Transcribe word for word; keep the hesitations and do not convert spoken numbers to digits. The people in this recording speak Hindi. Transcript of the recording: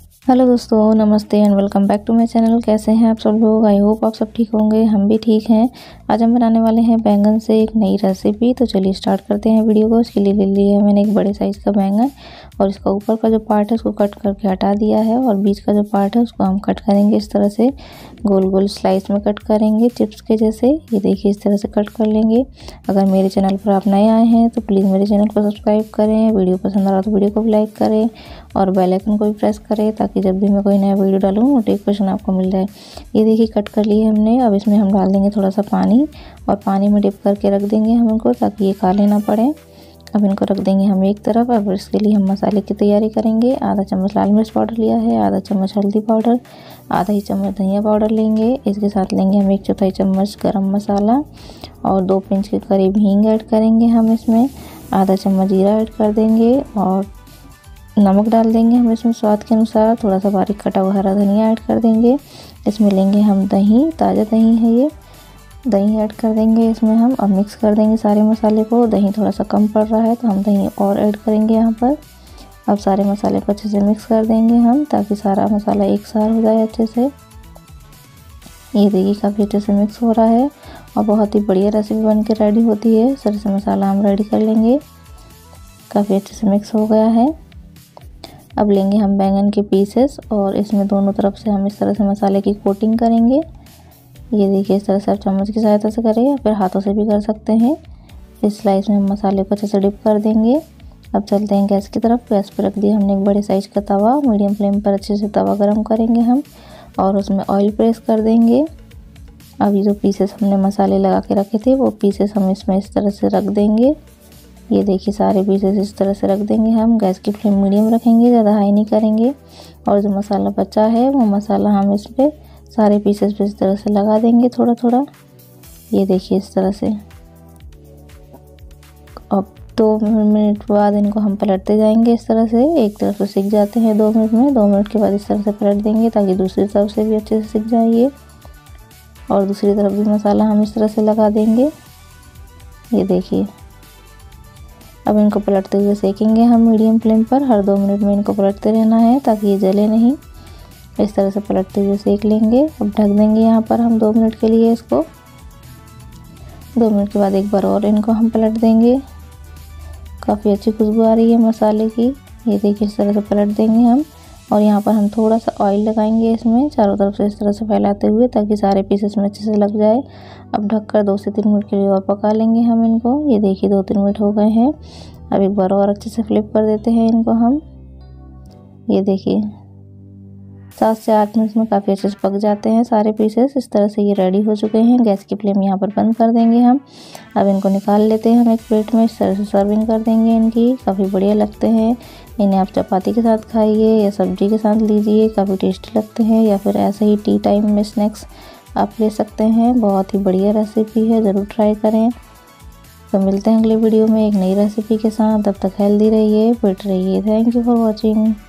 हेलो दोस्तों, नमस्ते and welcome back to my channel. कैसे हैं आप सब लोग? आई होप आप सब ठीक होंगे, हम भी ठीक हैं। आज हम बनाने वाले हैं बैंगन से एक नई रेसिपी। तो चलिए स्टार्ट करते हैं वीडियो को। इसके लिए ले लिया है मैंने एक बड़े साइज़ का बैंगन और इसका ऊपर का जो पार्ट है उसको कट करके हटा दिया है और बीच का जो पार्ट है उसको हम कट करेंगे। इस तरह से गोल गोल स्लाइस में कट करेंगे, चिप्स के जैसे। ये देखिए इस तरह से कट कर लेंगे। अगर मेरे चैनल पर आप नए आए हैं तो प्लीज़ मेरे चैनल को सब्सक्राइब करें। वीडियो पसंद आ रहा तो वीडियो को लाइक करें और बेल आइकन को भी प्रेस करें ताकि जब भी मैं कोई नया वीडियो डालूँ नोटिफिकेशन आपको मिल जाए। ये देखिए कट कर लिए हमने। अब इसमें हम डाल देंगे थोड़ा सा पानी और पानी में डिप करके रख देंगे हम इनको ताकि ये काले ना पड़े। अब इनको रख देंगे हम एक तरफ। अब इसके लिए हम मसाले की तैयारी करेंगे। आधा चम्मच लाल मिर्च पाउडर लिया है, आधा चम्मच हल्दी पाउडर, आधा ही चम्मच धनिया पाउडर लेंगे। इसके साथ लेंगे हम एक चौथाई चम्मच गरम मसाला और दो पिंच के करीब हींग ऐड करेंगे हम इसमें। आधा चम्मच जीरा ऐड कर देंगे और नमक डाल देंगे हम इसमें स्वाद के अनुसार। थोड़ा सा बारीक कटा हुआ हरा धनिया ऐड कर देंगे। इसमें लेंगे हम दही, ताज़ा दही है ये, दही ऐड कर देंगे इसमें हम। अब मिक्स कर देंगे सारे मसाले को। दही थोड़ा सा कम पड़ रहा है तो हम दही और ऐड करेंगे यहाँ पर। अब सारे मसाले को अच्छे से मिक्स कर देंगे हम ताकि सारा मसाला एक साथ हो जाए अच्छे से। ये देखिए काफ़ी अच्छे से मिक्स हो रहा है और बहुत ही बढ़िया रेसिपी बन के रेडी होती है। इस तरह से मसाला हम रेडी कर लेंगे। काफ़ी अच्छे से मिक्स हो गया है। अब लेंगे हम बैंगन के पीसेस और इसमें दोनों तरफ से हम इस तरह से मसाले की कोटिंग करेंगे। ये देखिए इस तरह से आप चम्मच की सहायता से करें या फिर हाथों से भी कर सकते हैं। इस स्लाइस में हम मसाले को अच्छे से डिप कर देंगे। अब चलते हैं गैस की तरफ। गैस पर रख दिया हमने एक बड़े साइज़ का तवा। मीडियम फ्लेम पर अच्छे से तवा गरम करेंगे हम और उसमें ऑयल प्रेस कर देंगे। अब ये जो पीसेस हमने मसाले लगा के रखे थे वो पीसेस हम इसमें इस तरह से रख देंगे। ये देखिए सारे पीसेस इस तरह से रख देंगे हम। गैस की फ्लेम मीडियम रखेंगे, ज़्यादा हाई नहीं करेंगे। और जो मसाला बचा है वो मसाला हम इस पर सारे पीसेस पे इस तरह से लगा देंगे थोड़ा थोड़ा। ये देखिए इस तरह से। अब दो मिनट बाद इनको हम पलटते जाएंगे इस तरह से। एक तरफ से सिक जाते हैं दो मिनट में, दो मिनट के बाद इस तरह से पलट देंगे ताकि दूसरी तरफ से भी अच्छे से सिक जाए ये। और दूसरी तरफ भी मसाला हम इस तरह से लगा देंगे। ये देखिए अब इनको पलटते हुए सेकेंगे हम मीडियम फ्लेम पर। हर दो मिनट में इनको पलटते रहना है ताकि ये जले नहीं। इस तरह से पलटते हुए सेक लेंगे। अब ढक देंगे यहाँ पर हम दो मिनट के लिए इसको। दो मिनट के बाद एक बार और इनको हम पलट देंगे। काफ़ी अच्छी खुशबू आ रही है मसाले की। ये देखिए इस तरह से पलट देंगे हम और यहाँ पर हम थोड़ा सा ऑयल लगाएंगे इसमें चारों तरफ से इस तरह से फैलाते हुए ताकि सारे पीसेस में अच्छे से लग जाए। अब ढककर दो से तीन मिनट के लिए और पका लेंगे हम इनको। ये देखिए दो तीन मिनट हो गए हैं। अब एक बार और अच्छे से फ्लिप कर देते हैं इनको हम। ये देखिए सात से आठ मिनट में काफ़ी अच्छे से पक जाते हैं सारे पीसेस। इस तरह से ये रेडी हो चुके हैं। गैस की फ्लेम यहाँ पर बंद कर देंगे हम। अब इनको निकाल लेते हैं हम एक प्लेट में। इस तरह से सर्विंग कर देंगे इनकी। काफ़ी बढ़िया लगते हैं। इन्हें आप चपाती के साथ खाइए या सब्जी के साथ लीजिए, काफ़ी टेस्टी लगते हैं। या फिर ऐसे ही टी टाइम में स्नैक्स आप ले सकते हैं। बहुत ही बढ़िया रेसिपी है, ज़रूर ट्राई करें। तो मिलते हैं अगले वीडियो में एक नई रेसिपी के साथ। तब तक हेल्दी रहिए, फिट रहिए। Thank you for watching.